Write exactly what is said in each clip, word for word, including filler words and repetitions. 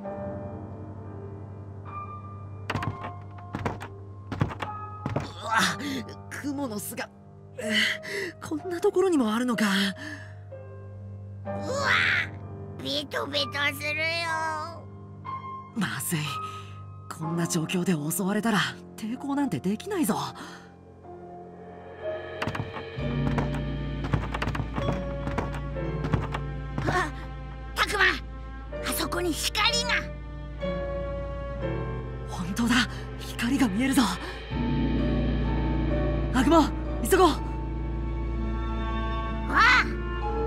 うわ、蜘蛛の巣が、えー、こんなところにもあるのか。 うわ、ベトベトするよ。 まずい、こんな状況で襲われたら抵抗なんてできないぞ。 あ、たくま、あそこに光が。 本当だ、光が見えるぞ。アグモ、急ごう。 ああ、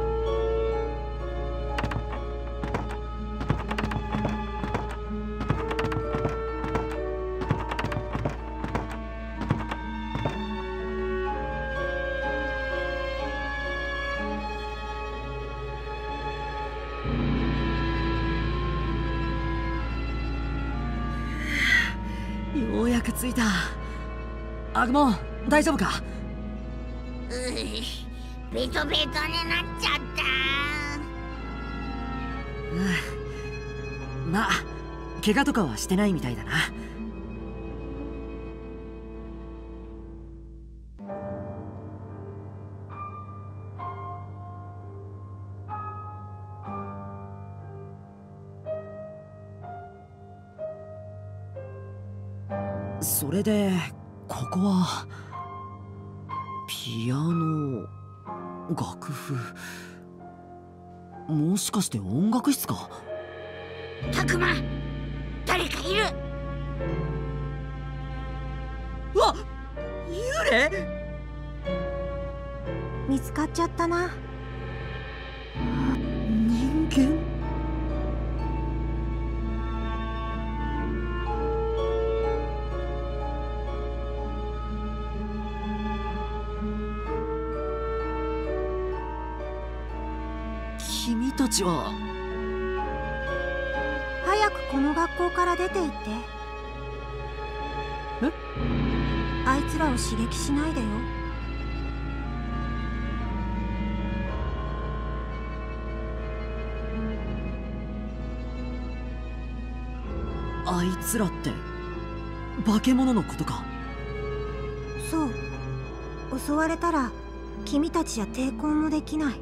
ようやく着いた。アグモ、大丈夫か？ うぅ、ベトベトになっちゃった。 うん、まあ怪我とかはしてないみたいだな。それでここはピアノ、楽譜、もしかして音楽室か？ たくま、誰かいる。 うわ、幽霊？ 見つかっちゃったな。 人間？君たちは？ 早くこの学校から出て行って。 え？ あいつらを刺激しないでよ。 あいつらって化け物のことか？ そう、襲われたら君たちじゃ抵抗もできない。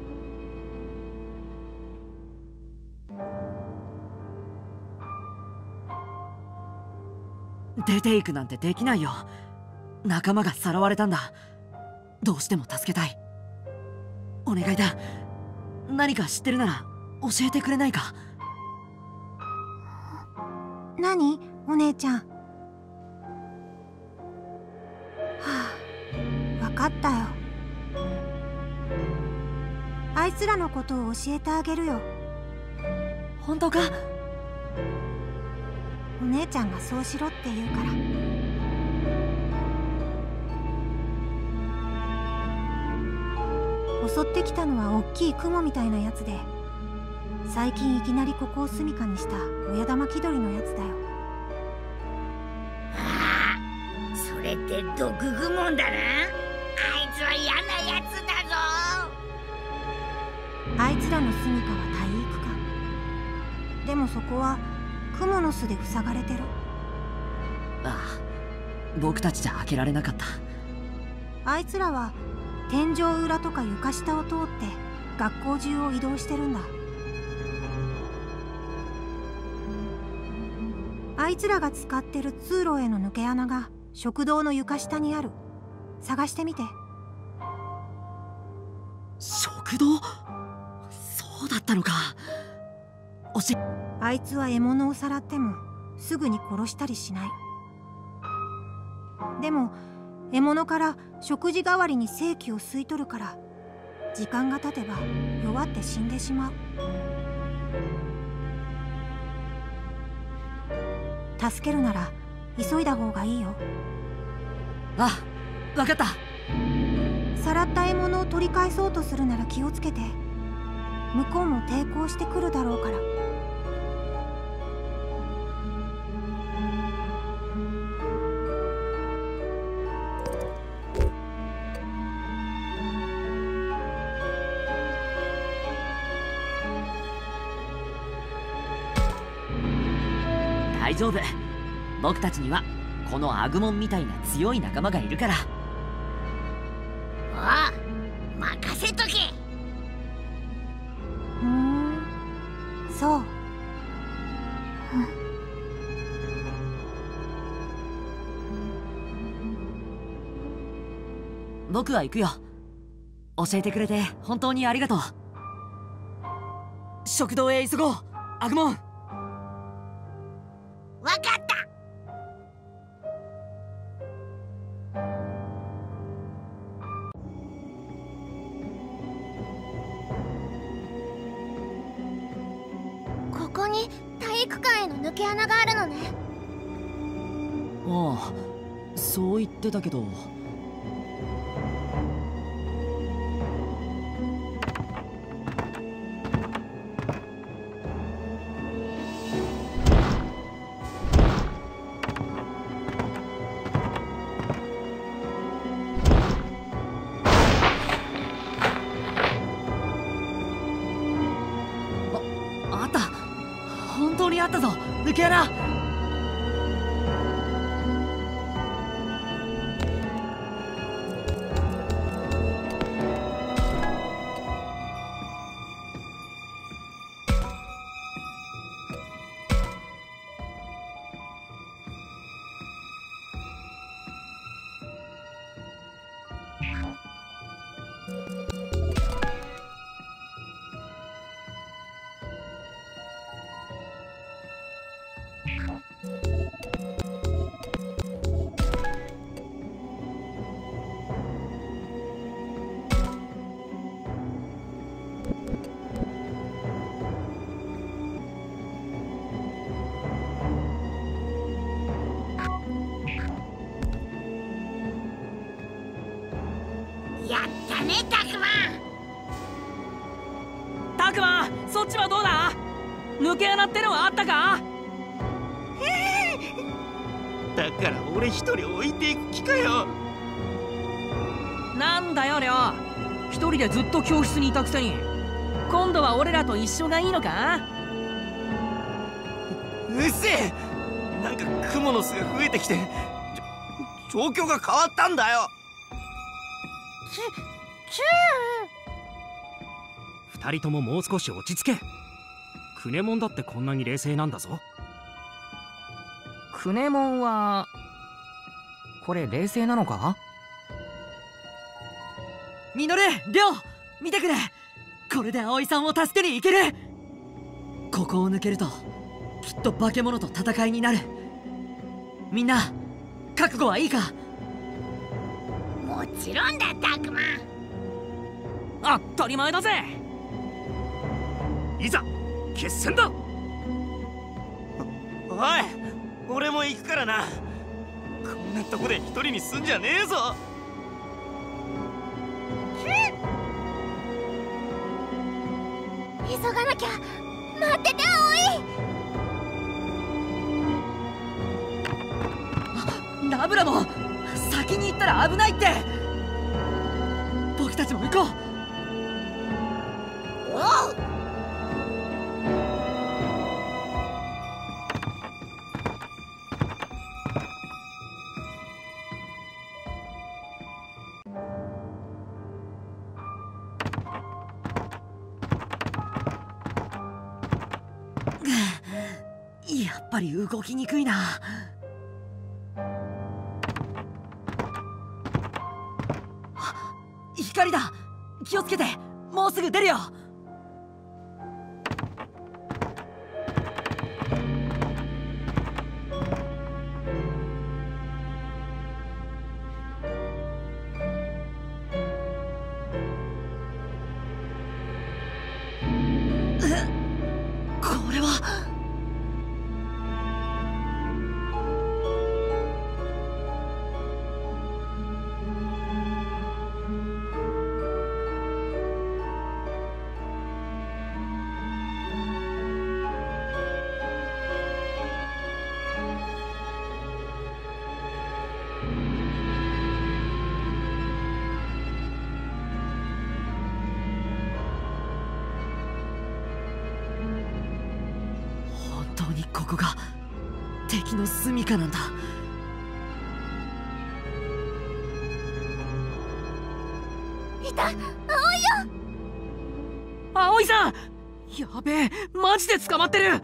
出ていくなんてできないよ。仲間がさらわれたんだ。どうしても助けたい。お願いだ。何か知ってるなら教えてくれないか？ 何？お姉ちゃん。はあ、分かったよ。あいつらのことを教えてあげるよ。 本当か？ お姉ちゃんがそうしろって言うから。襲ってきたのは大きい雲みたいなやつで、最近いきなりここを住処にした親玉気取りのやつだよ。 ああ、それって毒グモンだな。あいつは嫌なやつだぞ。 あいつらの住処は体育館。でもそこはクモの巣で塞がれてる。 ああ、僕たちじゃ開けられなかった。 あいつらは天井裏とか床下を通って学校中を移動してるんだ。あいつらが使ってる通路への抜け穴が食堂の床下にある。探してみて。 食堂？そうだったのか。おしあいつは獲物をさらってもすぐに殺したりしない。でも獲物から食事代わりに精気を吸い取るから、時間が経てば弱って死んでしまう。助けるなら急いだ方がいいよ。 あ、わかった。 さらった獲物を取り返そうとするなら気をつけて。向こうも抵抗してくるだろうから。 大丈夫。僕たちにはこのアグモンみたいな強い仲間がいるから。 ああ、任せとけ。 ふん、そう。 僕は行くよ。教えてくれて本当にありがとう。食堂へ急ごう、アグモン。 わかった。 ここに体育館への抜け穴があるのね。 ああ、そう言ってたけど。あったぞ、抜け穴。 やったね、タクマ。 タクマ、そっちはどうだ？抜け穴ってのはあったか？ だから俺一人置いていく気かよ。 なんだよ、リョウ。一人でずっと教室にいたくせに、今度は俺らと一緒がいいのか？ うっせえ。なんかクモの巣が増えてきて状況が変わったんだよ。 キュ二人とももう少し落ち着け。クネモンだってこんなに冷静なんだぞ。 クネモンはこれ冷静なのか？ ミノル、リョウ、見てくれ。これで葵さんを助けに行ける。ここを抜けるときっと化け物と戦いになる。みんな覚悟はいいか？ もちろんだ、タクマ。 当たり前だぜ。 いざ決戦だ。 おい、俺も行くからな。こんなとこで一人にすんじゃねえぞ。 急がなきゃ。待ってて、葵。 ラブラも先に行ったら危ないって。僕たちも行こう。 おう。 やっぱり動きにくいな。光だ、気をつけて。もうすぐ出るよ。これはここが敵の住処なんだ。 いた、葵よ。 葵さん、やべえ、マジで捕まってる。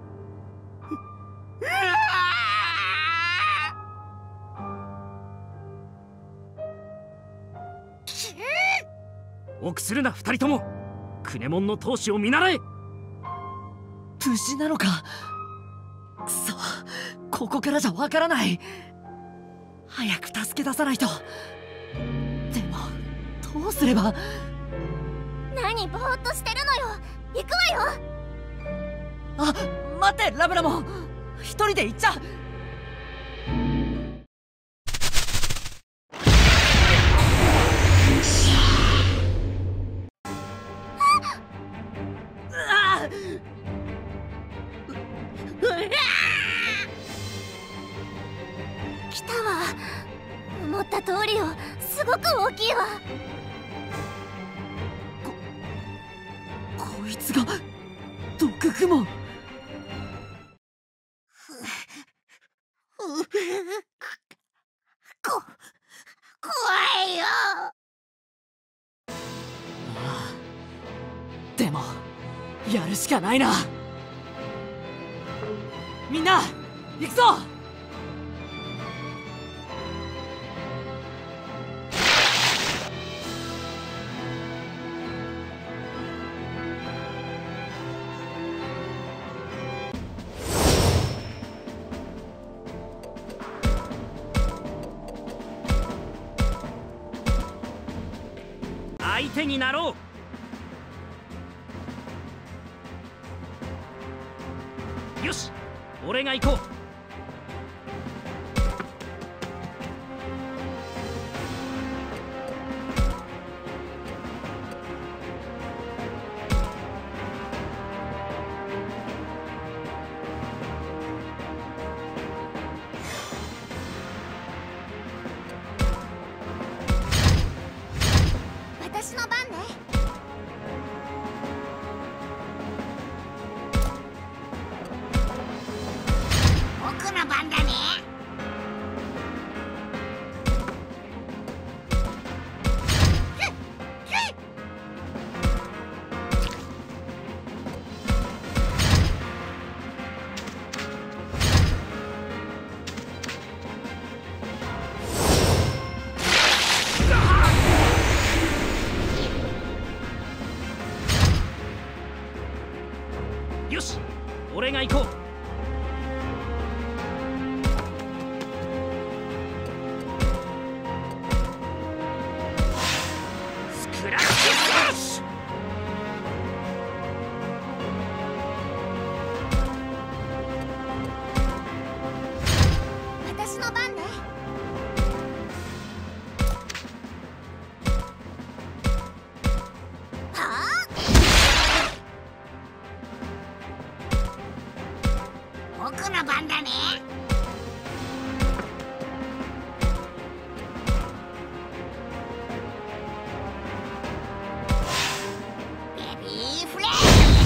臆するな二人とも。クネモンの闘志を見習え。 無事なのか。くそ、ここからじゃわからない。早く助け出さないと。でもどうすれば。 何ぼーっとしてるのよ。行くわよ。 あ、待って、ラブラモン、一人で行っちゃ。 来たわ。思った通りよ。すごく大きいわ。 ここいつが毒グモン。 こ怖いよ。 ああ、でもやるしかないな。みんな行くぞ。 相手になろう。よし、俺が行こう。 私の番ね。 僕の番だね。 よし、俺が行こう。スクラッチスマッシュ。 私の番ね。はあ、 僕の番だね。ベビーフレー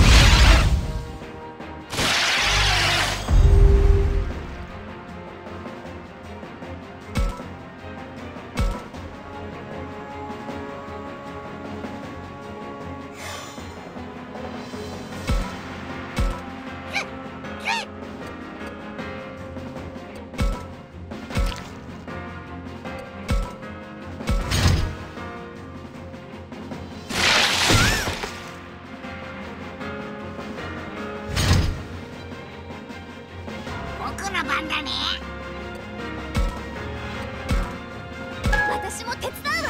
僕の番だね。 私も手伝うわ。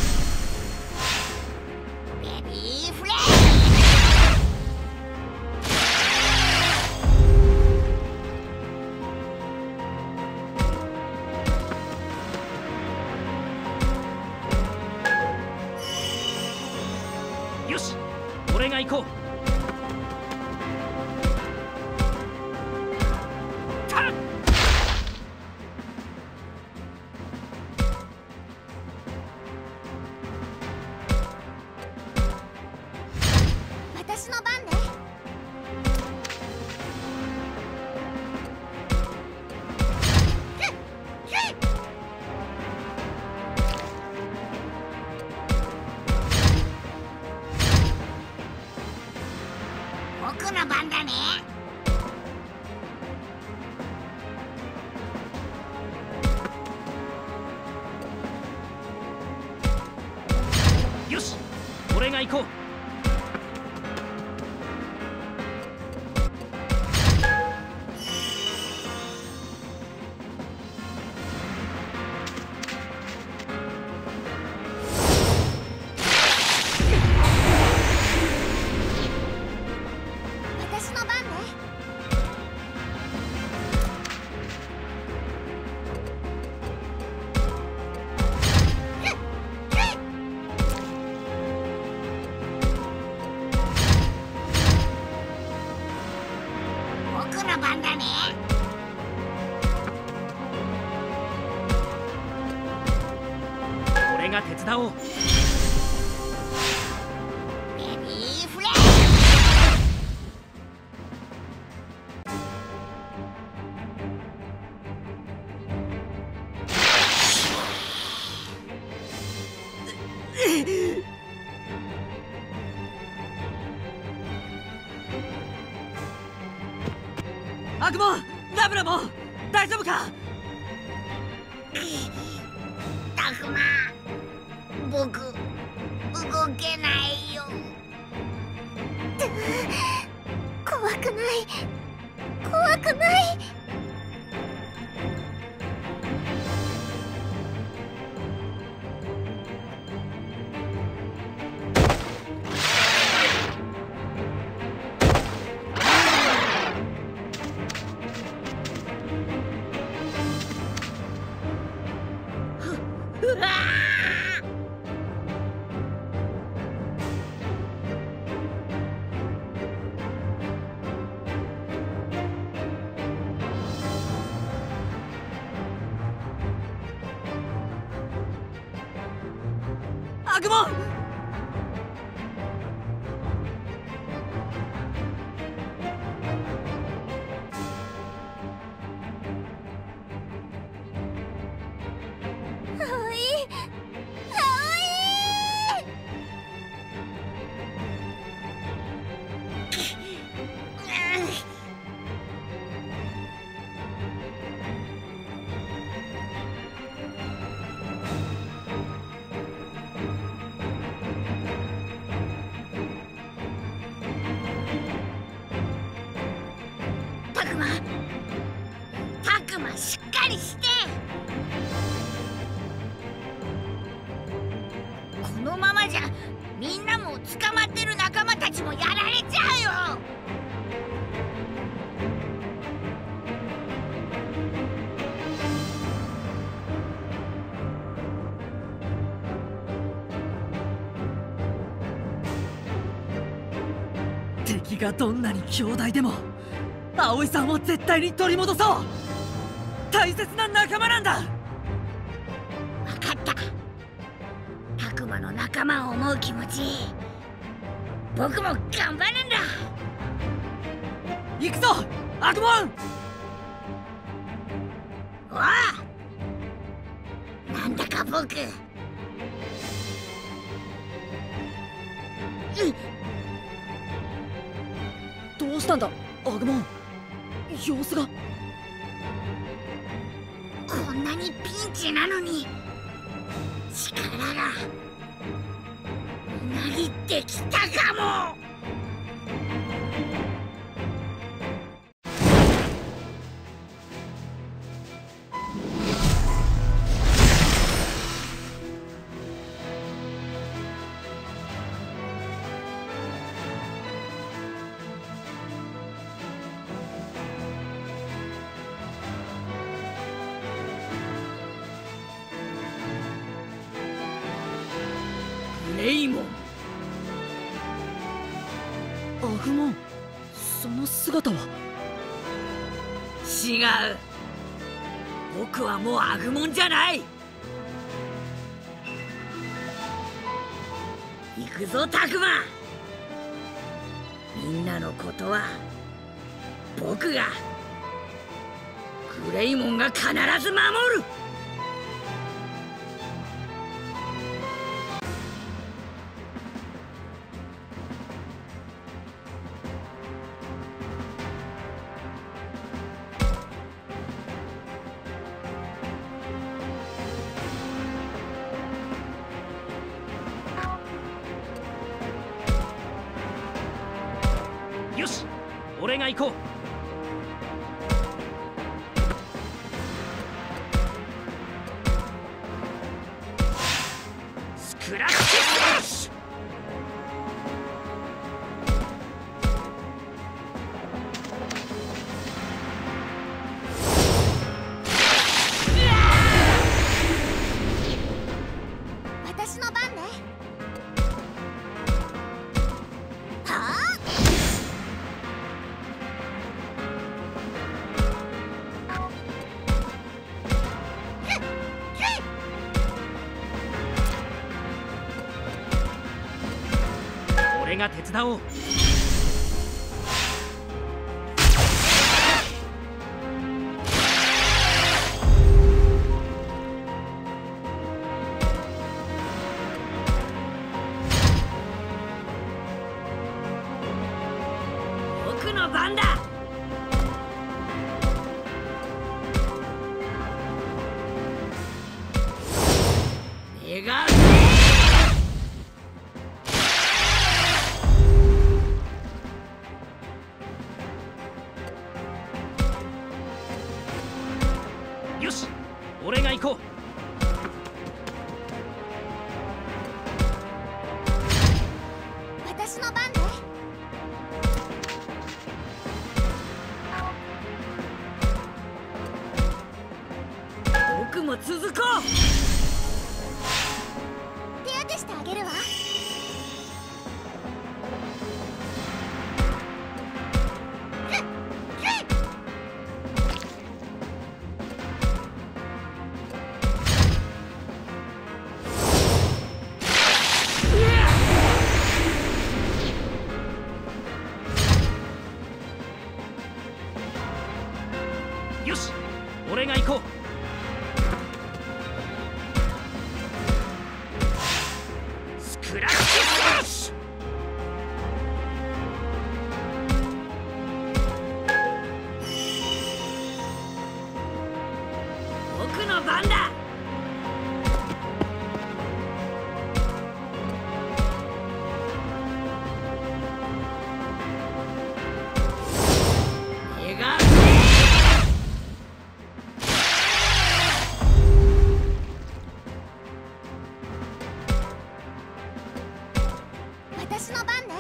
ベビーフレーよし、俺が行こう。たっ行こう。 私の番ね。 僕の番だね。 俺が手伝おう。 レディーフレーアグモン、ラブラモン、大丈夫か？ タクマ、僕動けないよ。 怖くない怖くない。 うわー！ アグモン！ 葵葵タクマ、タクマ、しっかりして。このままじゃみんなも捕まってる仲間たちもやられちゃうよ。 敵がどんなに強大でも葵さんを絶対に取り戻そう。大切な仲間なんだ。 分かった。タクマの仲間を思う気持ち、僕も頑張るんだ。 行くぞアグモン。 おう、なんだか僕、 どうしたんだアグモン、様子が。 こんなにピンチなのに力がみなぎってきたかも。 レイモン。アグモン、その姿は。 違う、僕はもうアグモンじゃない。行くぞタクマ。みんなのことは僕が、グレイモンが必ず守る。 俺が行こう。スクラッチスマッシュ。 私の番ね。はあ。 俺が手伝おう。 僕の番だ。願うぜ。 よし、俺が行こう。 私の番ね。僕も続こう。手当てしてあげるわ。 よし、俺が行こう。スクラッチスマッシュ。 僕の番だ。願うぜ。私の番ね。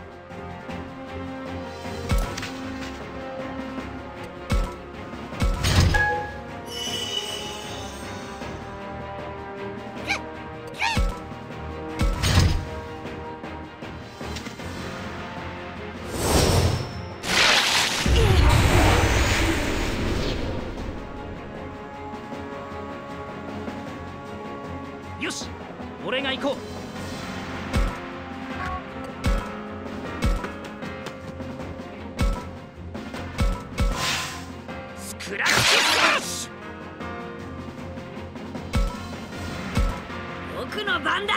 よし、俺が行こう。スクラッチスマッシュ。 僕の番だ。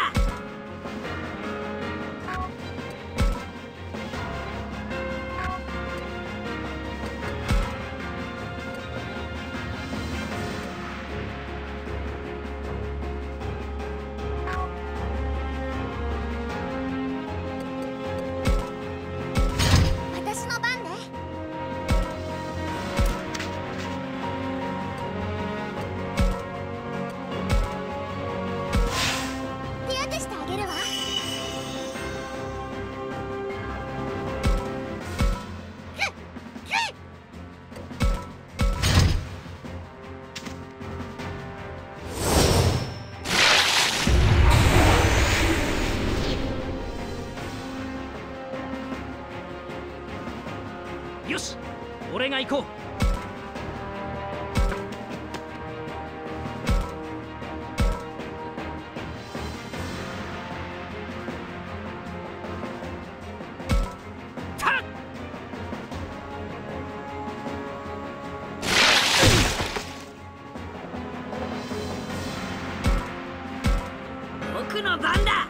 私の番ね。手当てしてあげるわ。 よし、俺が行こう。たっ。 僕の番だ。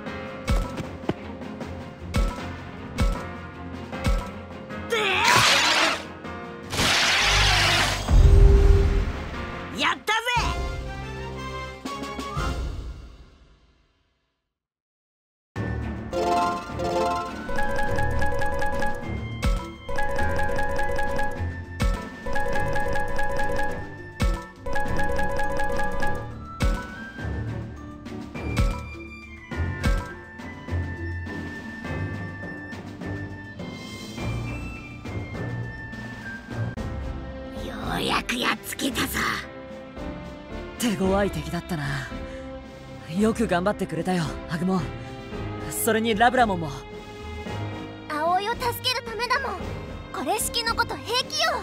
やったぜ。 うやくやっつけたぞ。 手強い敵だったな。よく頑張ってくれたよアグモン。それにラブラモンも。 葵を助けるためだもん。これ式のこと平気よ。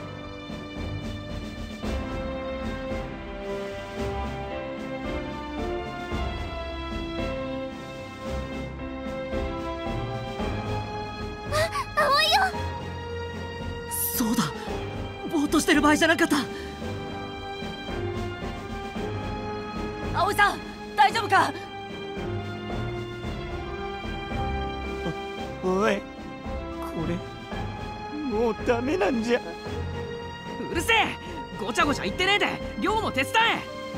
あ、葵よ。 そうだ、ぼーっとしてる場合じゃなかった。葵さん大丈夫か。 おい、これもうダメなんじゃ。 うるせえ、ごちゃごちゃ言ってねえで亮も手伝え。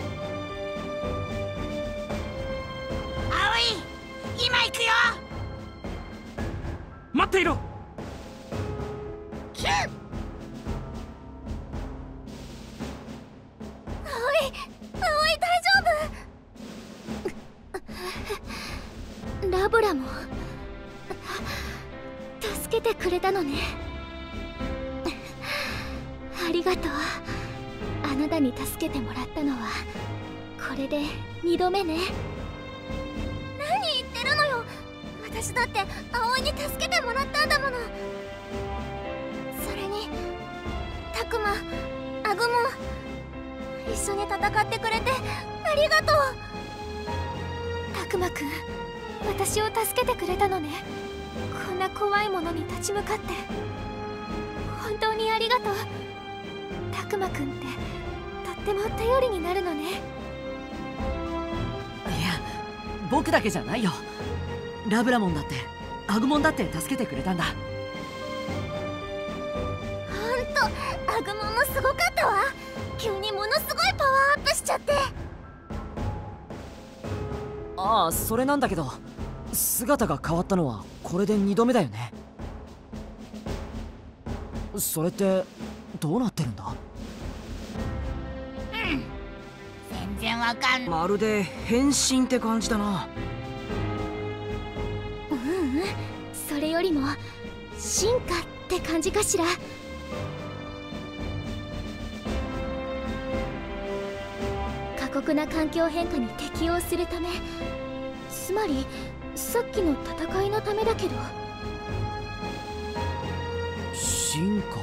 葵、今行くよ。 待っていろ。 キュー。 葵、葵大丈夫。ラブラも助けてくれたのね。ありがとう。あなたに助けてもらったのはこれでにどめね。何言ってるのよ。私だって葵に助けてもらったんだもの。それにタクマ、アグモン、一緒に戦ってくれてありがとう。タクマくん、私を助けてくれたのね。こんな怖いものに立ち向かって本当にありがとう。タクマくんってとっても頼りになるのね。 いや、僕だけじゃないよ。ラブラモンだってアグモンだって助けてくれたんだ。 ほんとアグモンもすごかったわ。急にものすごいパワーアップしちゃって。 ああ、それなんだけど姿が変わったのはこれでにどめだよね。それってどうなってるんだ。 うん、全然わかんない。 まるで変身って感じだな。 ううん、それよりも進化って感じかしら。過酷な環境変化に適応するため、つまりさっきの戦いのためだけど。 進化か。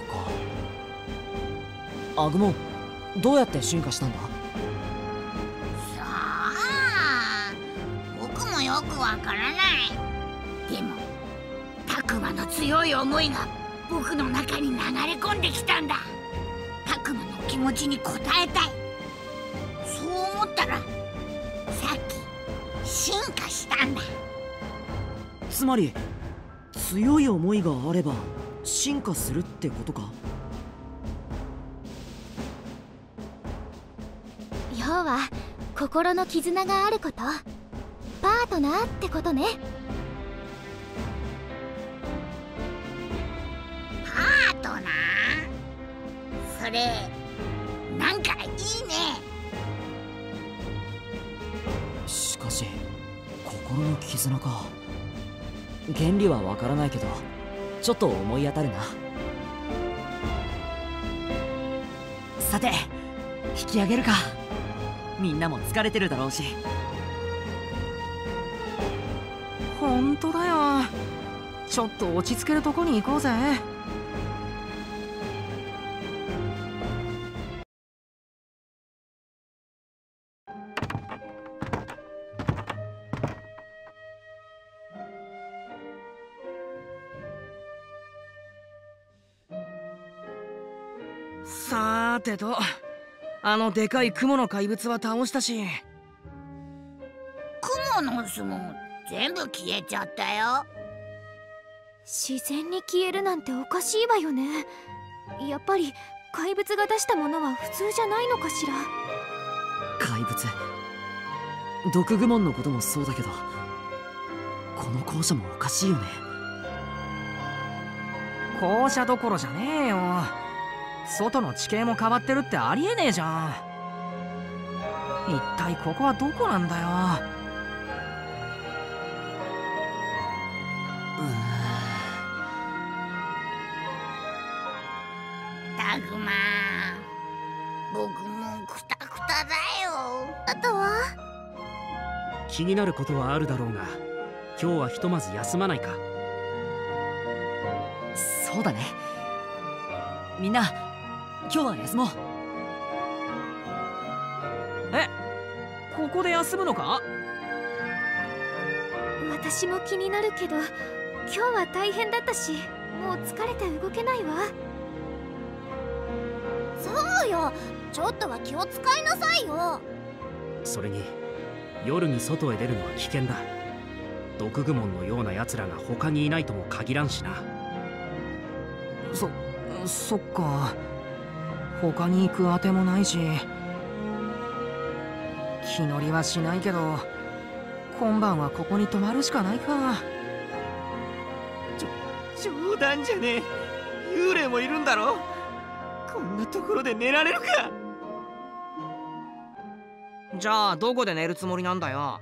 アグモン、どうやって進化したんだ。 さあ、僕もよくわからない。でもタクマの強い思いが僕の中に流れ込んできたんだ。タクマの気持ちに応えたい。そう思ったらさっき進化したんだ。 つまり強い思いがあれば進化するってことか。 要は心の絆があること、パートナーってことね。 パートナー、それなんかいいね。 しかし心の絆か。原理はわからないけどちょっと思い当たるな。さて引き上げるか。みんなも疲れてるだろうし。 ほんとだよ。ちょっと落ち着けるとこに行こうぜ。さーてと、あのでかい雲の怪物は倒したし、 雲の巣も全部消えちゃったよ。 自然に消えるなんておかしいわよね。やっぱり怪物が出したものは普通じゃないのかしら。 怪物、毒グモンのこともそうだけどこの校舎もおかしいよね。 校舎どころじゃねえよ。外の地形も変わってるってありえねえじゃん。一体ここはどこなんだよ。 タグマ、 僕もクタクタだよ。 あとは気になることはあるだろうが、今日はひとまず休まないか。 そうだね。みんな今日は休もう。 え、ここで休むのか？ 私も気になるけど、今日は大変だったし、もう疲れて動けないわ。そうよ、ちょっとは気を使いなさいよ。 それに夜に外へ出るのは危険だ。毒蜘蛛のような奴らが他にいないとも限らんしな。 そ、そっか。他に行くあてもないし、気乗りはしないけど、今晩はここに泊まるしかないか。 ちょ冗談じゃねえ。幽霊もいるんだろ。こんなところで寝られるか。 じゃあどこで寝るつもりなんだよ。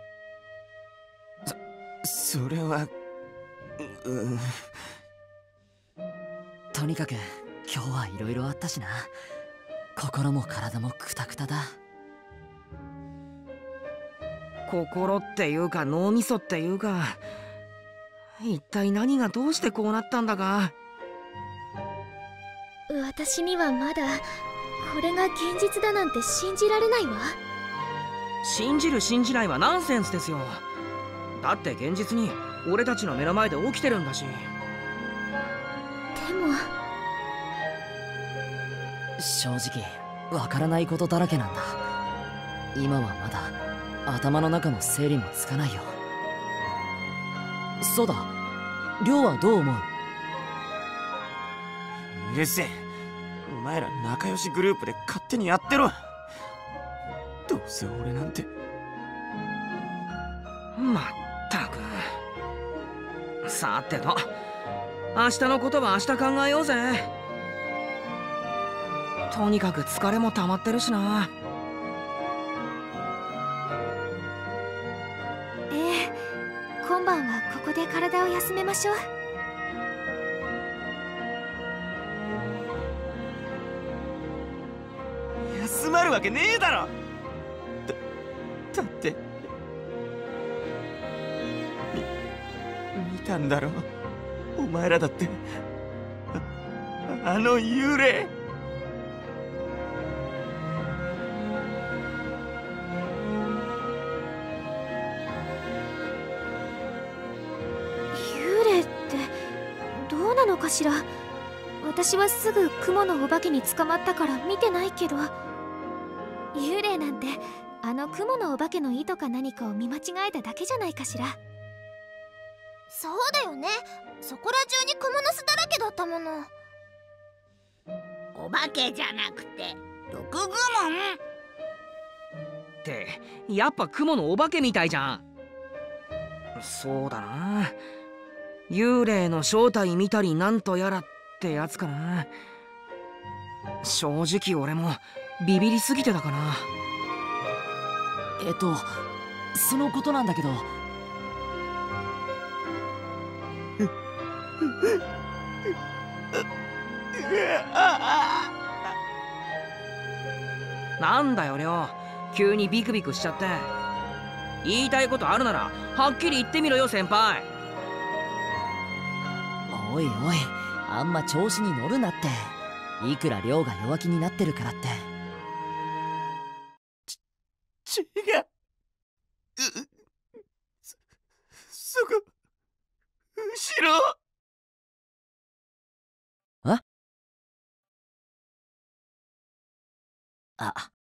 そそれはう、うん、 とにかく今日はいろいろあったしな。心も体もクタクタだ。 心っていうか脳みそっていうか、一体何がどうしてこうなったんだか。 私にはまだこれが現実だなんて信じられないわ。 信じる信じないはナンセンスですよ。だって現実に俺たちの目の前で起きてるんだし。 でも正直わからないことだらけなんだ。今はまだ頭の中の整理もつかないよ。そうだ、亮はどう思う？ うるせえ。お前ら仲良しグループで勝手にやってろ。どうせ俺なんて。 まったく。さてと、明日のことは明日考えようぜ。とにかく疲れも溜まってるしな。 ええ、今晩はここで体を休めましょう。 休まるわけねえだろ。だ、だってみ見たんだろ、お前らだって。あ、あの幽霊。 幽霊ってどうなのかしら。私はすぐ雲のお化けに捕まったから見てないけど、幽霊なんてあの雲のお化けの意図か何かを見間違えただけじゃないかしら。そうだよね、そこら中にクモの巣だらけだったもの。 お化けじゃなくて毒蜘蛛。 ってやっぱ雲のお化けみたいじゃん。そうだな、幽霊の正体見たりなんとやらってやつかな。正直俺もビビりすぎてたかな。 えっとそのことなんだけど、 なんだよ亮、急にビクビクしちゃって。言いたいことあるならはっきり言ってみろよ先輩。 おいおい、あんま調子に乗るなって。いくら亮が弱気になってるからって。 違う。そ、そこ後ろ。 あ、